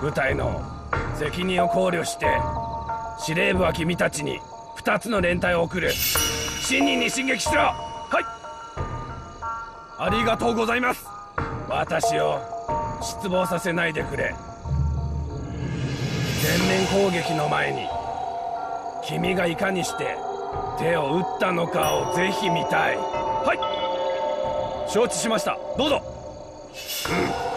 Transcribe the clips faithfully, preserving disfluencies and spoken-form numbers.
部隊の責任を考慮して司令部は君たちにふたつの連隊を送る。新任に進撃しろ。はい、ありがとうございます。私を失望させないでくれ。全面攻撃の前に君がいかにして手を打ったのかをぜひ見たい。はい、承知しました。どうぞ。うん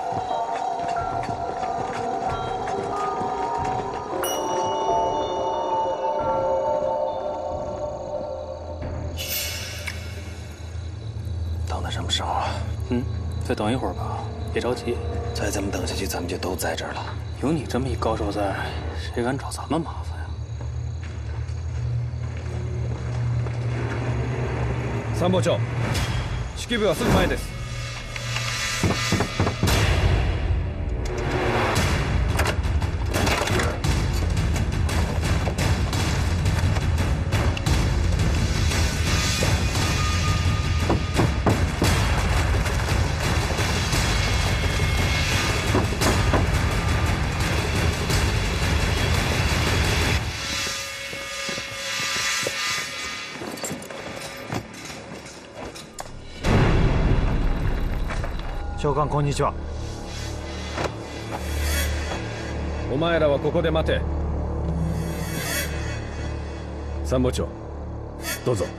什么时候啊？ 嗯，再等一会儿吧，别着急。 再这么等下去，咱们就都在这儿了。 有你这么一高手在，谁敢找咱们麻烦呀？ 参謀長、指揮部はすぐ前です。 長官、こんにちは。 お前らはここで待て。参謀長、どうぞ。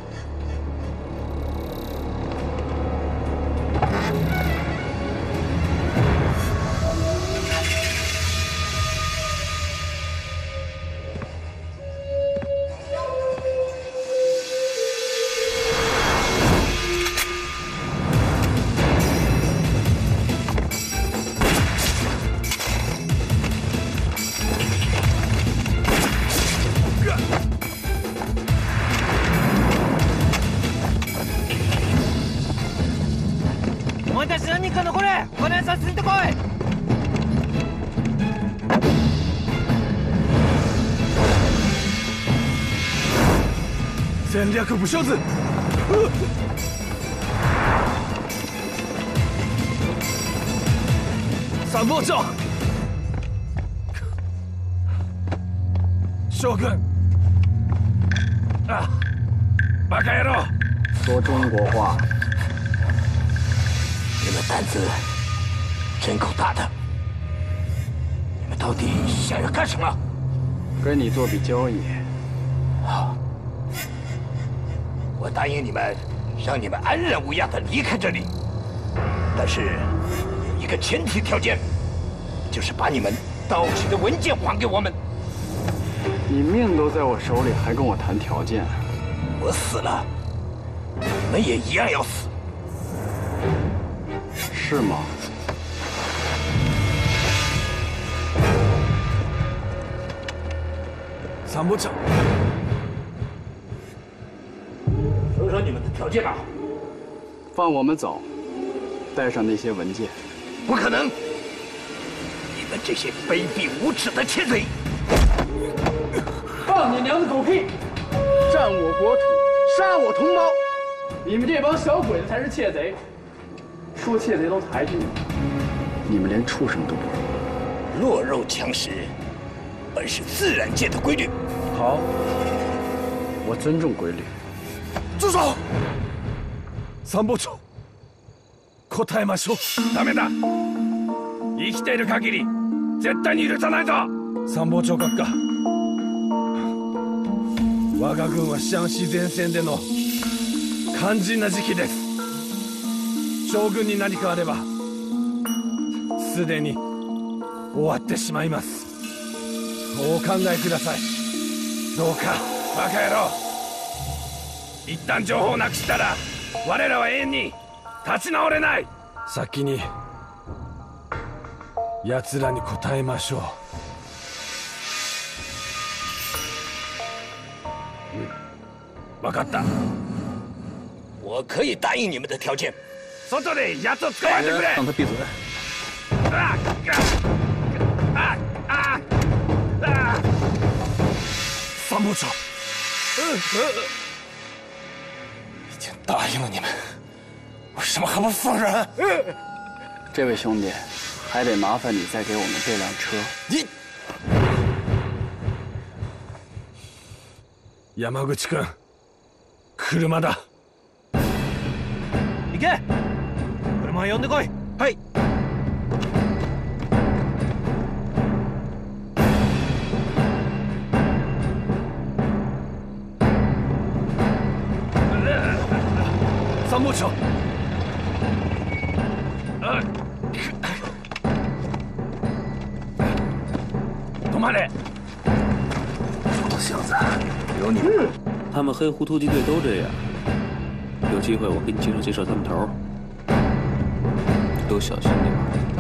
戦略武将図。参謀長、将軍。啊，バカ野郎！ 说中国话。 你们胆子真够大的！你们到底想要干什么？ 跟你做笔交易。 好。我答应你们，让你们安然无恙的离开这里，但是有一个前提条件，就是把你们盗取的文件还给我们。 你命都在我手里，还跟我谈条件？ 我死了，你们也一样要死， 是吗？ 参谋长。 说说你们的条件吧。 放我们走，带上那些文件。 不可能！你们这些卑鄙无耻的窃贼！ 放你娘的狗屁！占我国土，杀我同胞！你们这帮小鬼子才是窃贼！说窃贼都抬举你们，你们连畜生都不如。 弱肉强食，本是自然界的规律。 好，我尊重规律。 住手！参謀長、答えましょう。ダメだ。生きている限り絶対に許さないぞ。参謀長閣下、我が軍はシャンシー前線での肝心な時期です。将軍に何かあればすでに終わってしまいます。お考えください。どうか。バカ野郎、一旦情報をなくしたら我らは永遠に立ち直れない。先に奴らに答えましょう。分かった。 我可以答应你们的条件。 外で奴を捕まえてくれ。 让他闭嘴。 ああああ！参谋长， 已经答应了你们，为什么还不放人？ 这位兄弟， 还得麻烦你再给我们这辆车。 你，山口君，車だ。 行け。車呼んでこい。はい。 参謀長。止まれ！ 臭小子，有你！ 他们黑胡突击队都这样。有机会我给你介绍介绍他们头，都小心点。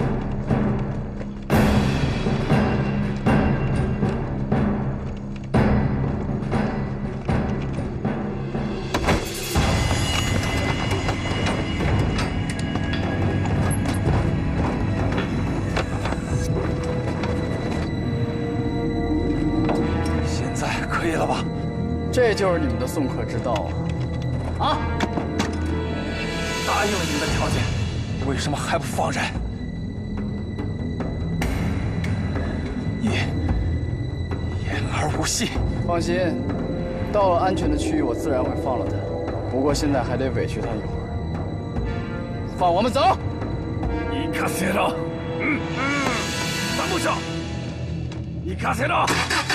现在可以了吧？ 这就是你们的送客之道啊！啊！答应了你们的条件，为什么还不放人？你言而无信。放心，到了安全的区域，我自然会放了他。不过现在还得委屈他一会儿。放我们走！ 行かせろ。嗯嗯，参謀長，行かせろ。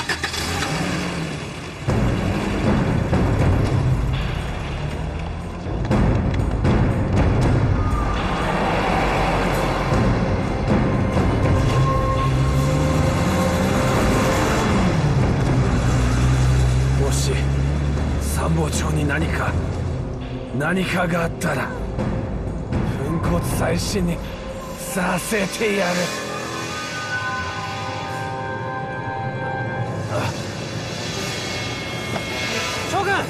参謀長に何か何かがあったら粉骨砕身にさせてやる。 将軍！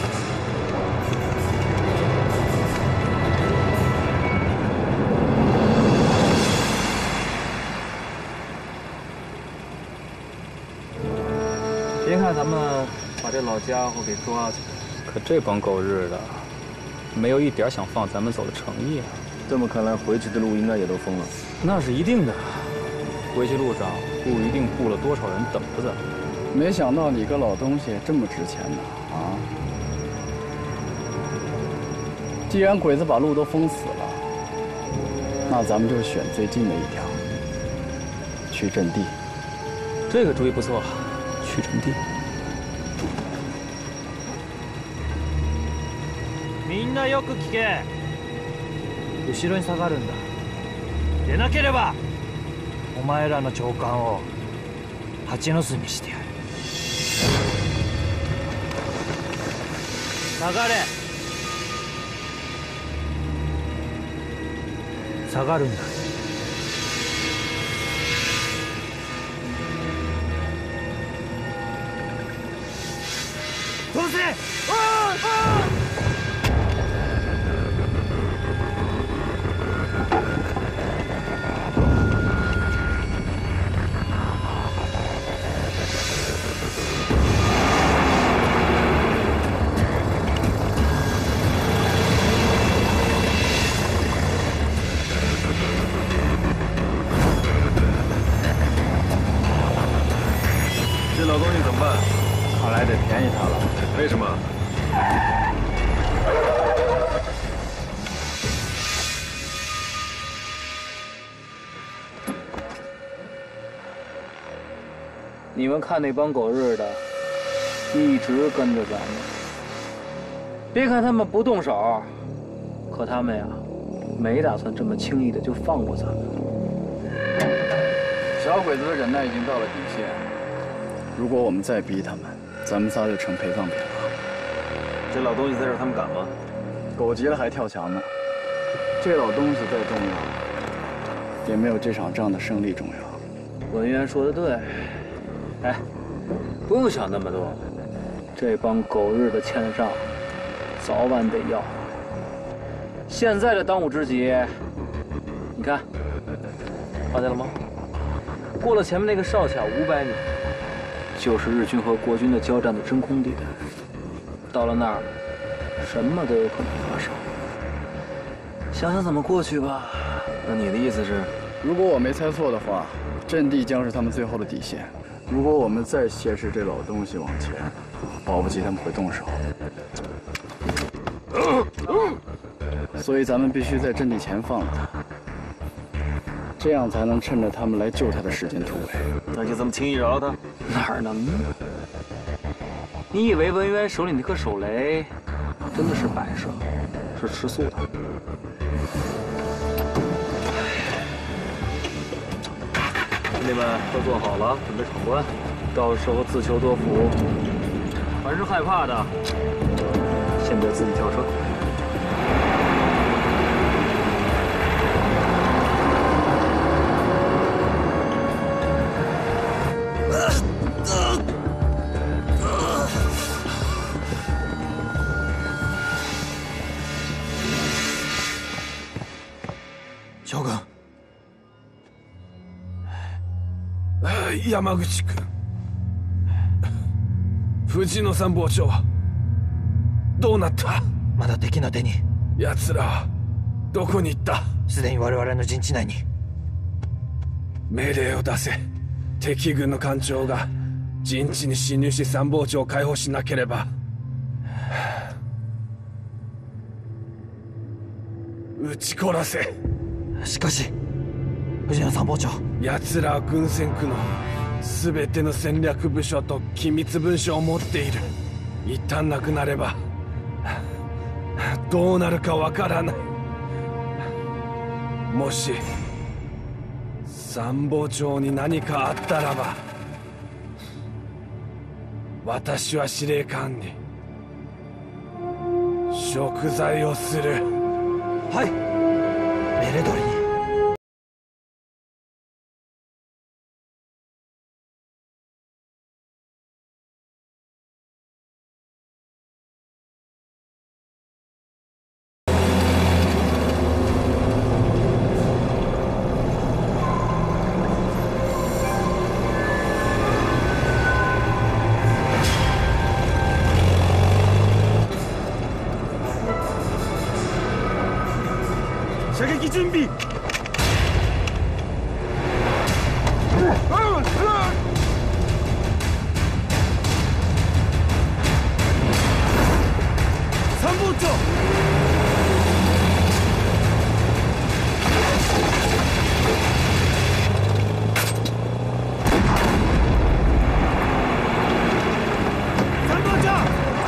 别看咱们把这老家伙给抓去，可这帮狗日的，没有一点想放咱们走的诚意啊！ 这么看来，回去的路应该也都封了。 那是一定的，回去路上不一定布了多少人等着咱们。 没想到你个老东西这么值钱呢啊！既然鬼子把路都封死了，那咱们就选最近的一条，去阵地。 这个主意不错，去阵地。 みんなよく聞け。後ろに下がるんだ。でなければお前らの長官を蜂の巣にしてやる。下がれ。下がるんだ。通せ！ああ！ 这老东西怎么办？ 看来得便宜他了。 为什么？ 你们看那帮狗日的，一直跟着咱们。别看他们不动手，可他们呀，没打算这么轻易的就放过咱们。 小鬼子的忍耐已经到了底线，如果我们再逼他们，咱们仨就成陪葬品了。 这老东西在这儿，他们敢吗？ 狗急了还跳墙呢。这老东西再重要，也没有这场仗的胜利重要。 文渊说的对，哎，不用想那么多，这帮狗日的欠的账，早晚得要。现在的当务之急，你看，发现了吗？过了前面那个哨卡五百米，就是日军和国军的交战的真空地带。到了那儿，什么都有可能发生。想想怎么过去吧。 那你的意思是， 如果我没猜错的话，阵地将是他们最后的底线。如果我们再挟持这老东西往前，保不齐他们会动手。所以咱们必须在阵地前放了他，这样才能趁着他们来救他的时间突围。 那就这么轻易饶了他？ 哪能呢？你以为文渊手里那颗手雷真的是摆设，是吃素的？兄弟们都做好了，准备闯关，到时候自求多福。凡是害怕的，现在自己跳车。 将軍。山口君、藤野参謀長はどうなった？ まだ敵の手に。 奴らはどこに行った？ すでに我々の陣地内に。 命令を出せ。敵軍の艦長が陣地に侵入し参謀長を解放しなければ。撃ち殺せ。 しかし藤野参謀長、 奴らは軍戦区の全ての戦略部署と機密文書を持っている。一旦なくなればどうなるかわからない。もし参謀長に何かあったらば、私は司令官に贖罪をする。 はい、命令通りに。 射撃準備。参謀長。参謀長。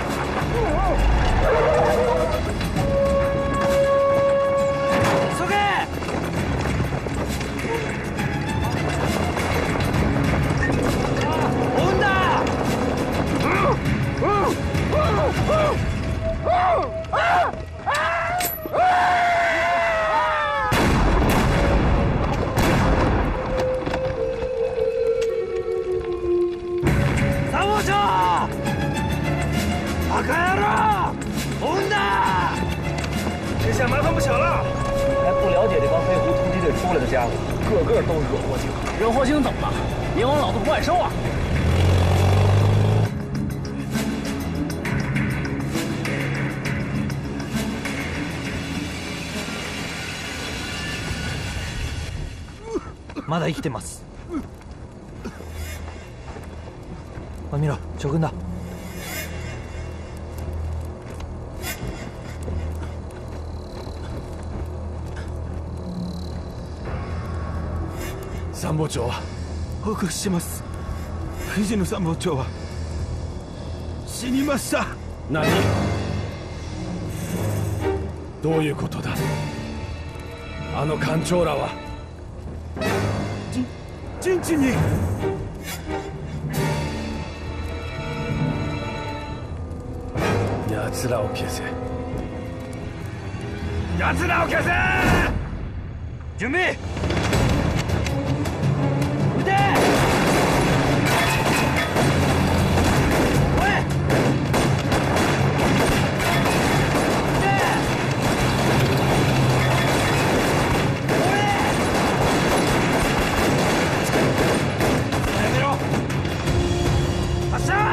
个个都是惹祸精，惹祸精怎么了？阎王老子不爱收啊！ まだ生きてます。あ、見ろ、将軍だ。 参謀長は報告します。藤野参謀長は死にました。 何？どういうことだ？あの艦長らは陣地に。 奴らを消せ。奴らを消せ！ 準備。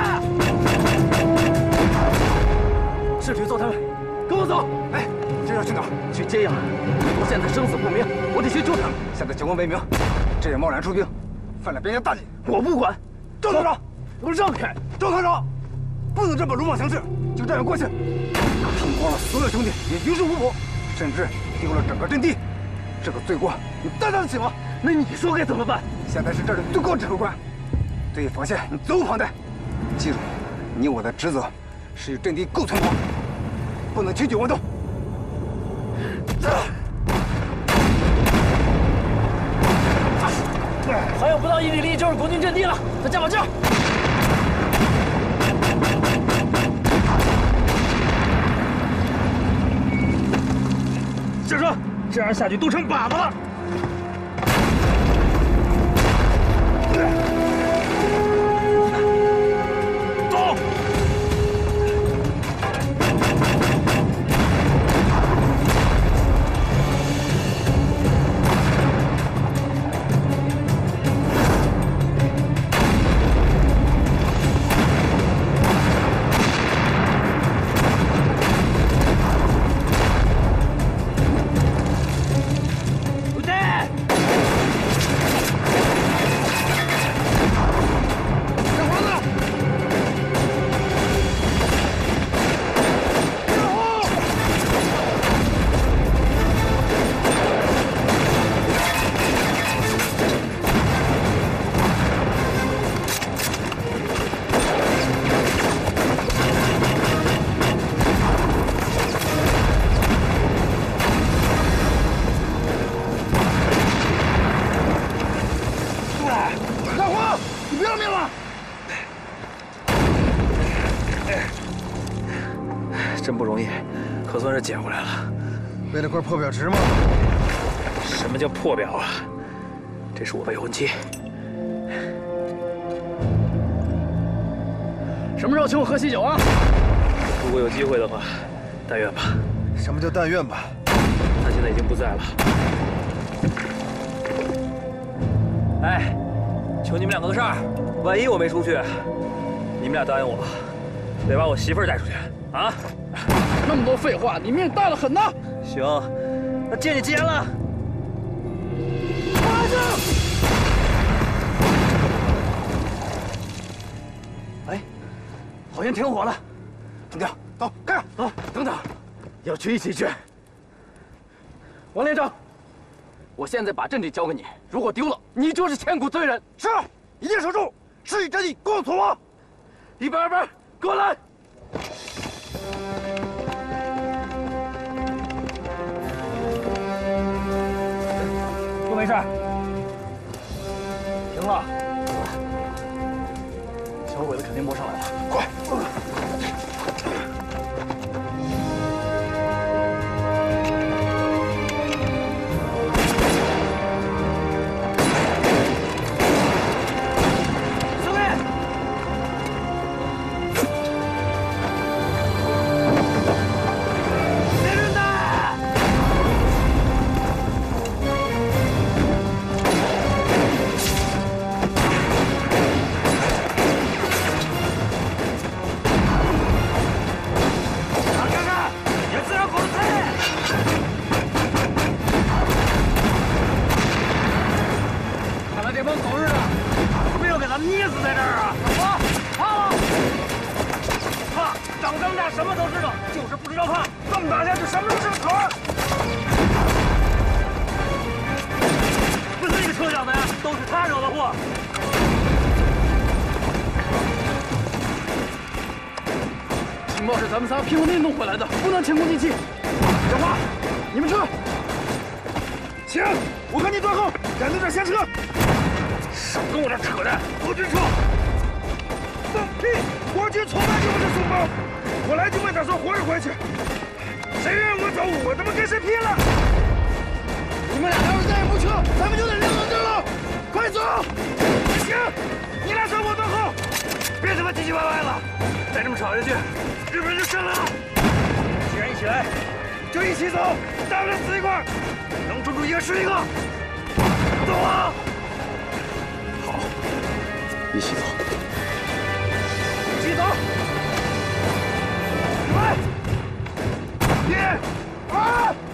是谁揍他们？跟我走！哎，这让这去哪儿？去揭阳。我现在生死不明，我得去救他们。现在情况未明，这样贸然出兵，犯了边疆大忌。我不管。赵团长，给我让开！赵团长，不能这么鲁莽行事，就这样过去，拼光了所有兄弟，也于事无补，甚至丢了整个阵地，这个罪过你担当得起吗？那你说该怎么办？现在是这儿的最高指挥官，对防线你责无旁贷。记住，你我的职责是与阵地共存亡，不能轻举妄动。 还有不到一里地就是国军阵地了，再加把劲儿！ 先生，这样下去都成靶子了。走！ 真不容易，可算是捡回来了。 为了块破表值吗？ 什么叫破表啊？这是我未婚妻。 什么时候请我喝喜酒啊？ 如果有机会的话，但愿吧。 什么叫但愿吧？ 他现在已经不在了。哎，求你们两个个事儿，万一我没出去，你们俩答应我，得把我媳妇儿带出去啊！ 那么多废话，你命大得很呐！ 行，那借你吉言了。 快走！哎，好像挺火了。中将，走，开！走，等等，要去一起去。王连长，我现在把阵地交给你，如果丢了，你就是千古罪人。是，一定守住，是与阵地共存亡。一百二百，过来！ 都没事。停了。小鬼子肯定摸上来了，快！情报是咱们仨拼过命弄回来的，不能前功尽弃。小花，你们撤！行，我跟你断后，赶到这儿先撤。少跟我这扯淡，国军撤！放屁！国军从来就不是怂包，我来就没打算活着回去。谁让我走，我他妈跟谁拼了！你们俩要是再也不撤，咱们就得撂到这儿了。快走！行，你俩上我断后，别他妈唧唧歪歪了，再这么吵下去，日本人就胜了。既然一起来，就一起走，大不了死一块，能抓住一个是一个。走啊！好，一起走。一起走。来，一、二。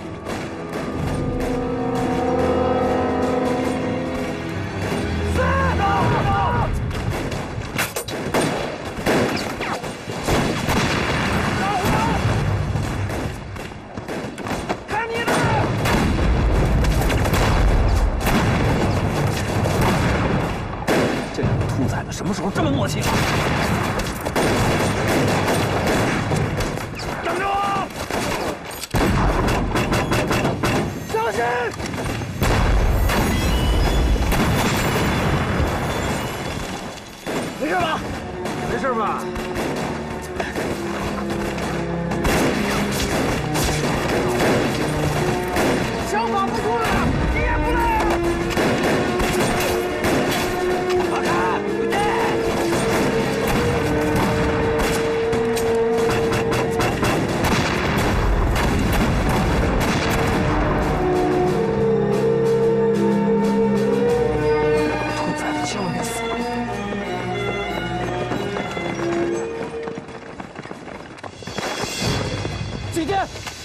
起见。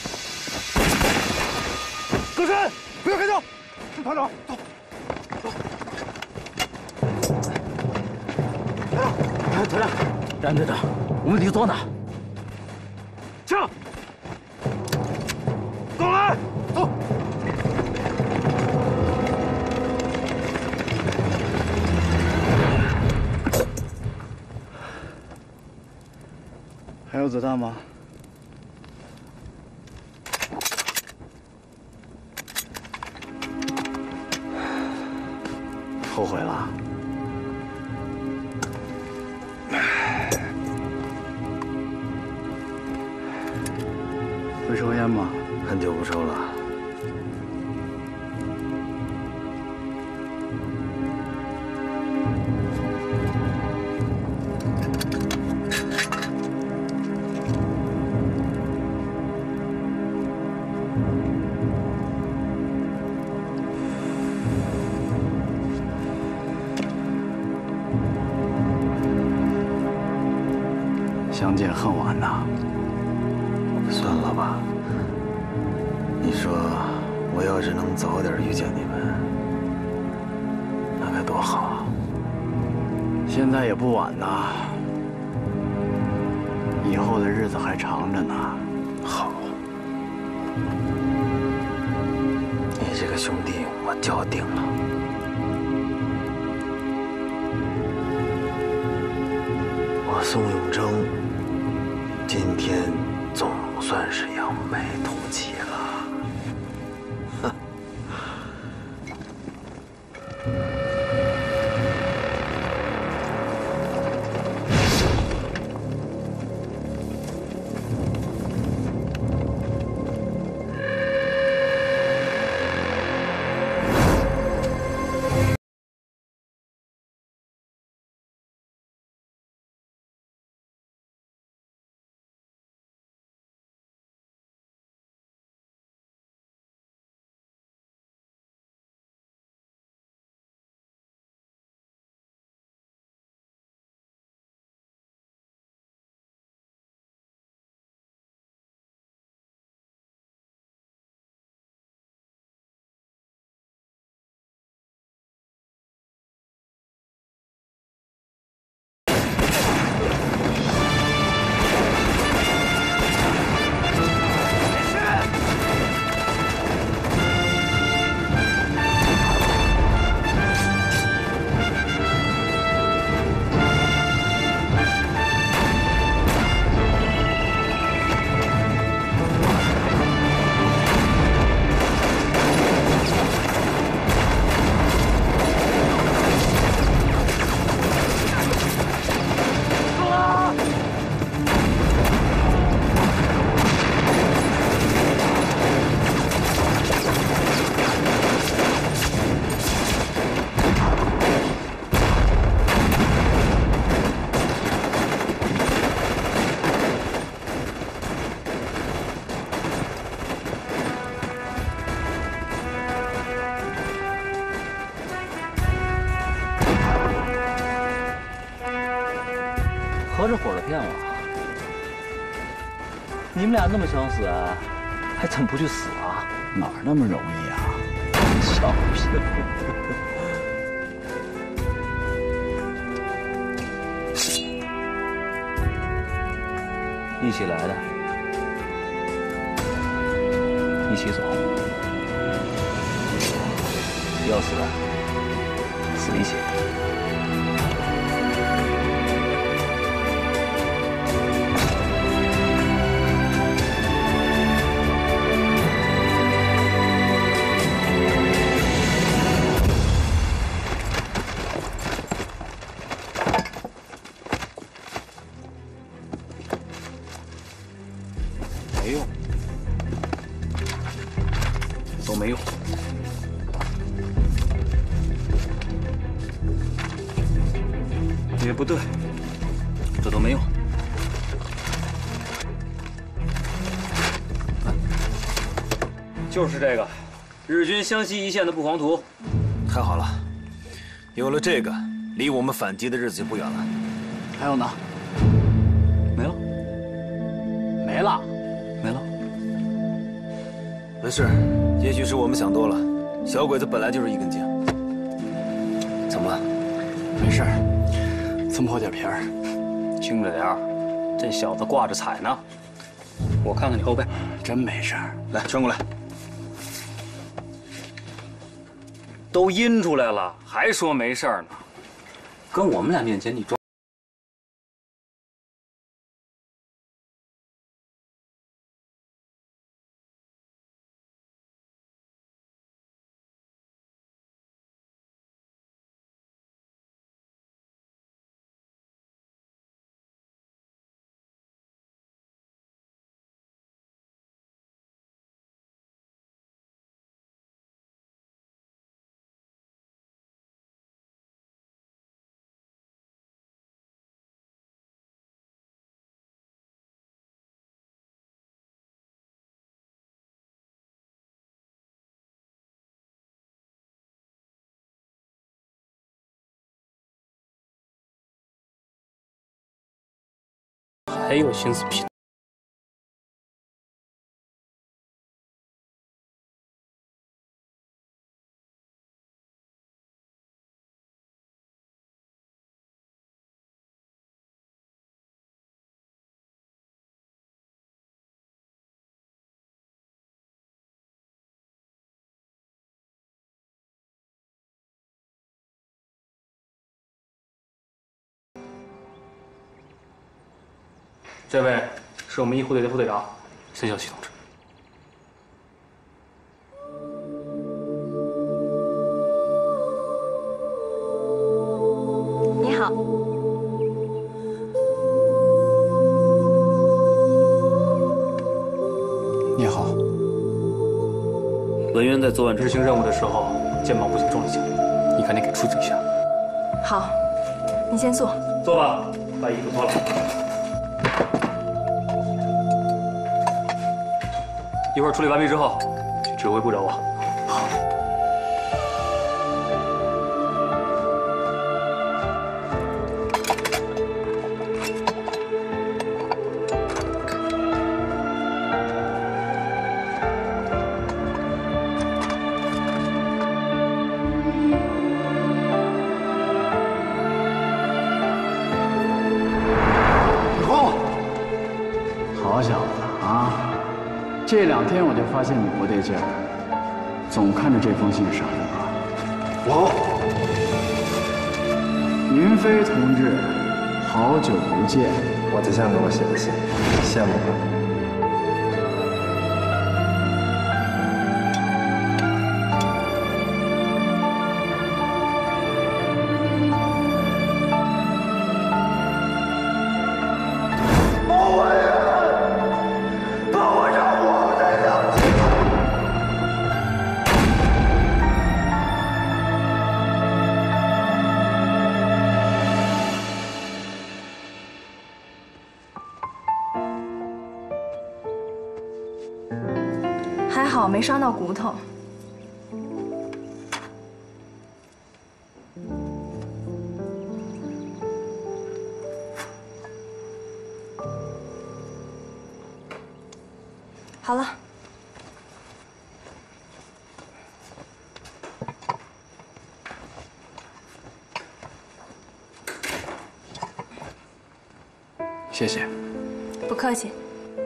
葛川，不要开枪！团长，走。 团长，站在这儿，我们得走哪？ 枪！跟我来，走。 还有子弹吗？后悔了？会抽烟吗？ 很久不抽了。 相见恨晚呐。 算了吧。你说，我要是能早点遇见你们，那该多好啊！ 现在也不晚呐，以后的日子还长着呢。 好，你这个兄弟我交定了。我宋永征今天总算是扬眉吐气了。哼。 合着伙的骗我？你们俩那么相似，还真不去死啊？ 哪儿那么容易啊？ 小屁！一起来的，一起走。要死的，死一起。 没用，都没用。 也不对，这都没用。 就是这个，日军湘西一线的布防图。 太好了，有了这个，离我们反击的日子就不远了。 还有呢？ 没了， 没了， 没了。 是，也许是我们想多了。小鬼子本来就是一根筋。怎么了？ 没事儿，蹭破点皮儿。 轻着点儿，这小子挂着彩呢。我看看你后背。 真没事儿。 来，穿过来。 都阴出来了，还说没事儿呢？跟我们俩面前你装。 还有心思批？这位是我们一护队的副队长，孙小琪同志。 你好。 你好。 文渊在昨晚执行任务的时候，肩膀不幸中了枪，你赶紧给处置一下。 好，你先坐。 坐吧，把衣服脱了。 一会儿处理完毕之后，去指挥部找我。好。 你慌了？好小子啊！ 这两天我就发现你不对劲儿，总看着这封信傻着吧？我，云飞同志，好久不见。 我对象给我写的信，羡慕吗？ 还好没伤到骨头。好了。 谢谢。 不客气。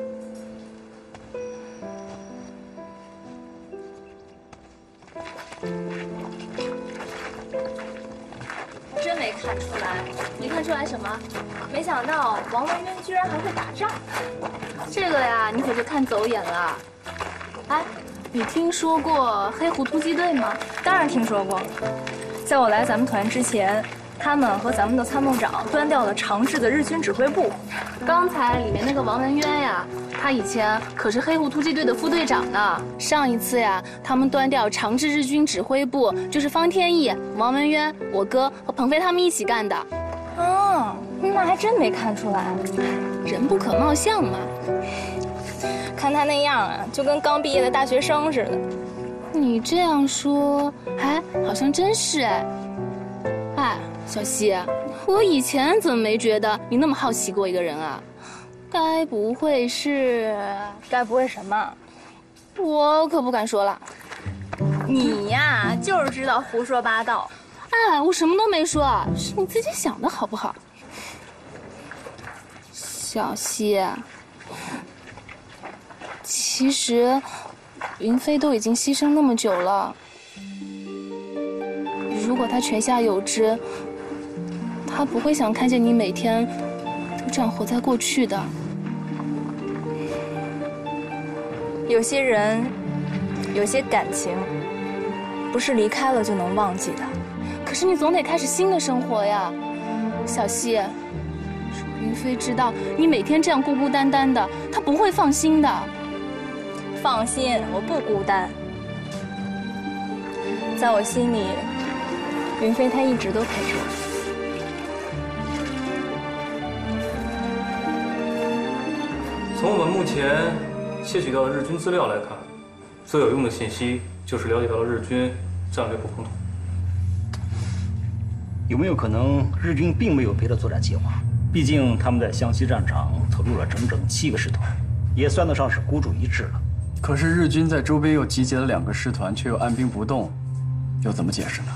真没看出来，没看出来什么？没想到王文渊居然还会打仗，这个呀，你可就看走眼了。哎，你听说过黑虎突击队吗？当然听说过，在我来咱们团之前，他们和咱们的参谋长端掉了长治的日军指挥部。刚才里面那个王文渊呀。 他以前可是黑虎突击队的副队长呢。上一次呀，他们端掉长治日军指挥部，就是方天翼、王文渊、我哥和鹏飞他们一起干的。哦，那还真没看出来。人不可貌相嘛。看他那样啊，就跟刚毕业的大学生似的。你这样说，哎，好像真是哎。哎，小希，我以前怎么没觉得你那么好奇过一个人啊？ 该不会是？该不会什么？ 我可不敢说了。 你呀，就是知道胡说八道。 哎，我什么都没说，是你自己想的好不好？小希，其实云飞都已经牺牲那么久了，如果他泉下有知，他不会想看见你每天都这样活在过去的。 有些人，有些感情，不是离开了就能忘记的。 可是你总得开始新的生活呀，小希。云飞知道你每天这样孤孤单单的，他不会放心的。 放心，我不孤单。在我心里，云飞他一直都陪着我。 从我们目前窃取到的日军资料来看，最有用的信息就是了解到了日军战略不共同。 有没有可能日军并没有别的作战计划？毕竟他们在湘西战场投入了整整七个师团，也算得上是孤注一掷了。 可是日军在周边又集结了两个师团，却又按兵不动，又怎么解释呢？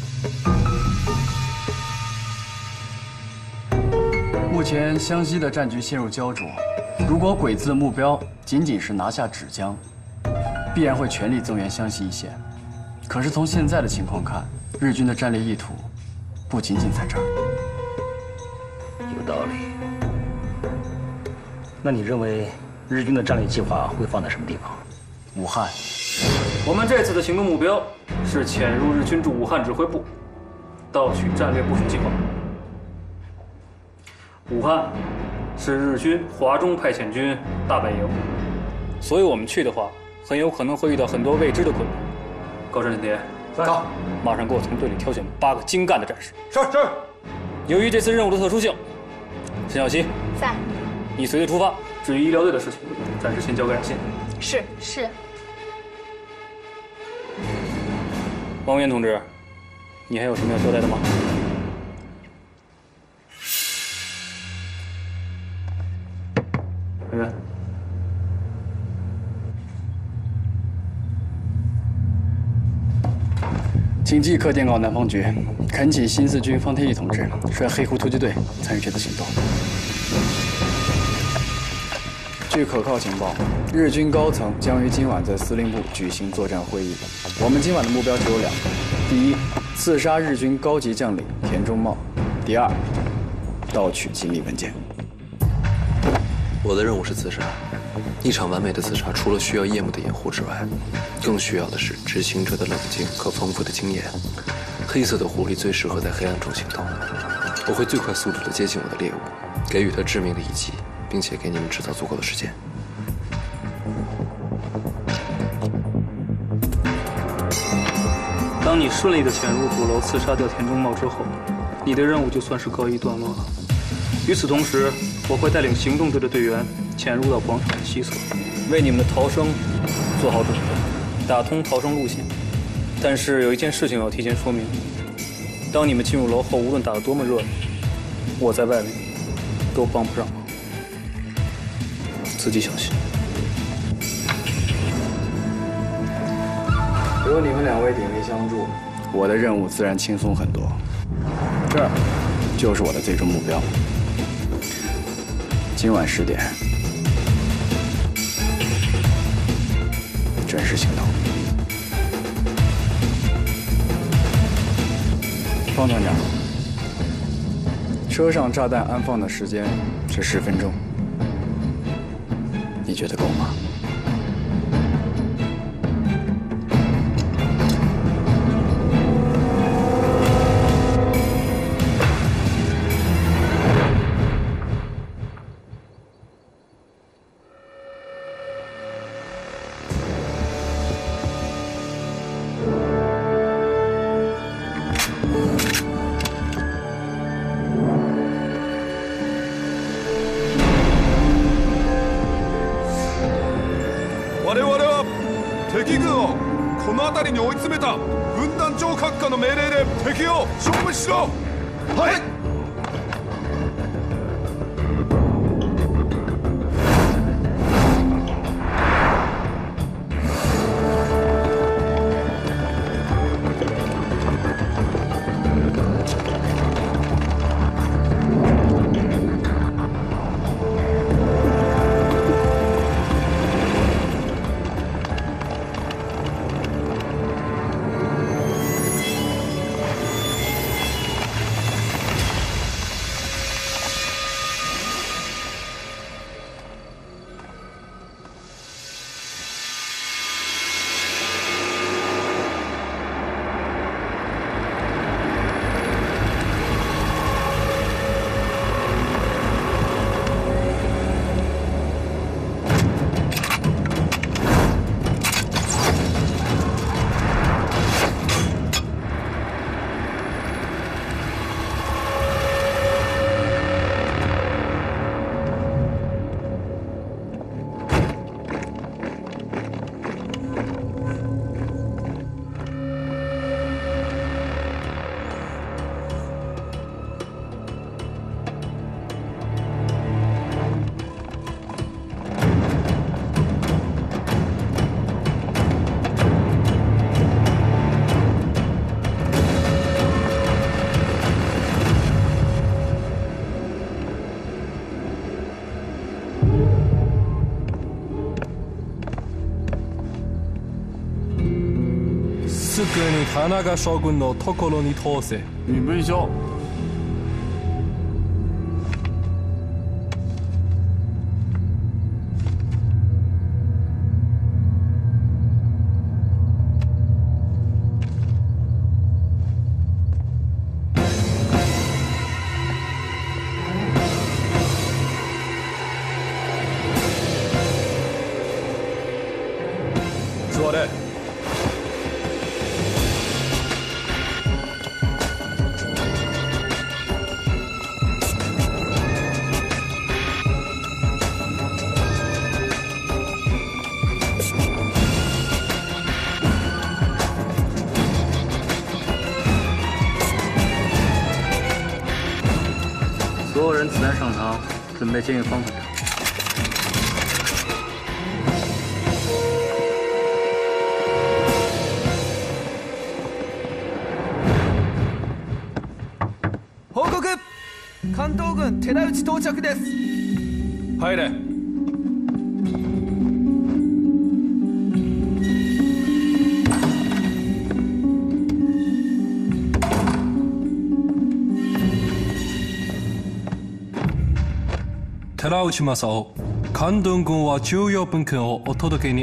目前湘西的战局陷入焦灼，如果鬼子的目标仅仅是拿下芷江，必然会全力增援湘西一线。可是从现在的情况看，日军的战略意图不仅仅在这儿。 有道理。那你认为日军的战略计划会放在什么地方？ 武汉。 我们这次的行动目标是潜入日军驻武汉指挥部，盗取战略部署计划。武汉是日军华中派遣军大本营，所以我们去的话，很有可能会遇到很多未知的困难。高山天田， 到， 马上给我从队里挑选八个精干的战士。 是是。 由于这次任务的特殊性，陈小希， 在， 你随队出发。至于医疗队的事情，暂时先交给冉信。 是是。 王源同志，你还有什么要交代的吗？王源。 请即刻电告南方局，恳请新四军方天翼同志率黑狐突击队参与这次行动。据可靠情报，日军高层将于今晚在司令部举行作战会议。我们今晚的目标只有两个：第一，刺杀日军高级将领田中茂；第二，盗取机密文件。 我的任务是刺杀。一场完美的刺杀，除了需要夜幕的掩护之外，更需要的是执行者的冷静和丰富的经验。黑色的狐狸最适合在黑暗中行动。我会最快速度地接近我的猎物，给予他致命的一击，并且给你们制造足够的时间。 当你顺利地潜入主楼，刺杀掉田中茂之后，你的任务就算是告一段落了。与此同时，我会带领行动队的队员潜入到广场的西侧，为你们的逃生做好准备，打通逃生路线。但是有一件事情要提前说明：当你们进入楼后，无论打得多么热闹，我在外面都帮不上忙，自己小心。 有你们两位鼎力相助，我的任务自然轻松很多。这儿就是我的最终目标。今晚十点，正式行动。方团长，车上炸弹安放的时间是十分钟，你觉得够吗？ この辺りに追い詰めた分団長閣下の命令で敵を勝負しろ。はい。 すぐに田中将軍のところに通せ。 尹文兄。 座れ。 所有人子弹上膛，准备监狱方法。 報告、関東軍寺内到着です。 入れ。寺内正雄、関東軍は重要文献をお届けに。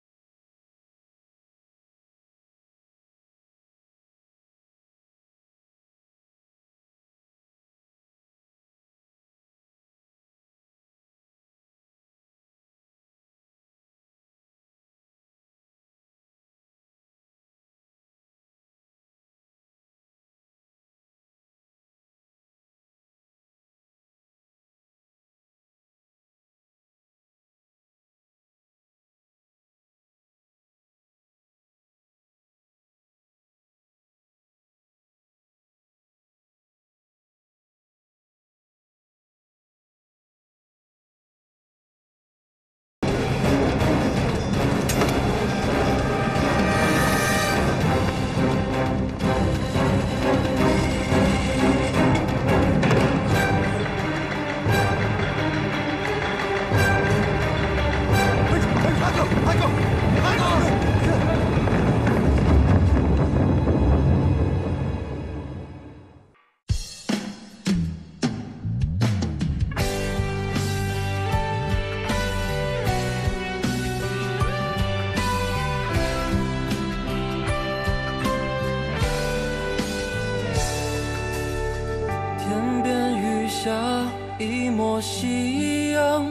天边雨下一抹夕阳，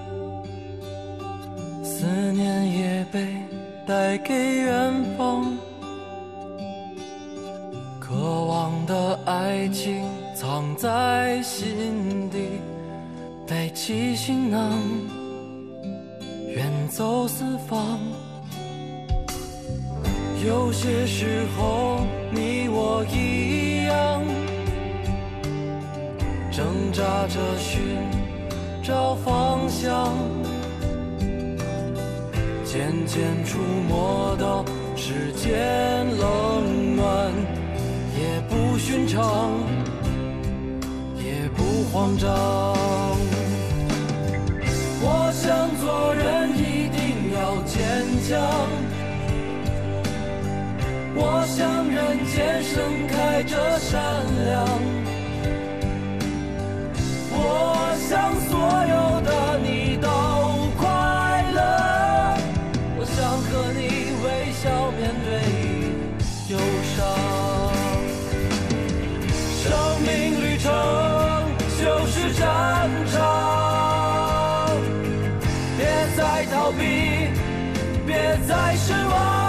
思念也被带给远方，渴望的爱情藏在心底，背起行囊，远走四方。有些时候，你我一样。 挣扎着寻找方向，渐渐触摸到世间冷暖，也不寻常，也不慌张。我想做人一定要坚强，我想人间盛开着善良。 我想所有的你都快乐，我想和你微笑面对忧伤。生命旅程就是战场，别再逃避，别再失望。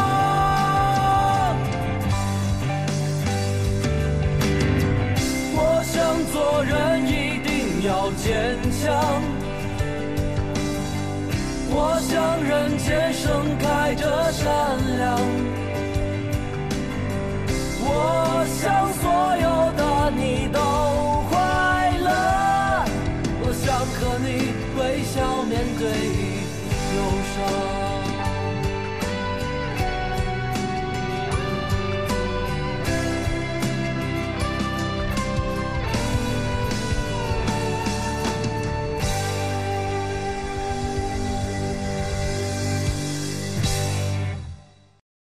我想做人一定。 要坚强，我想人间盛开着善良，我想所有的你都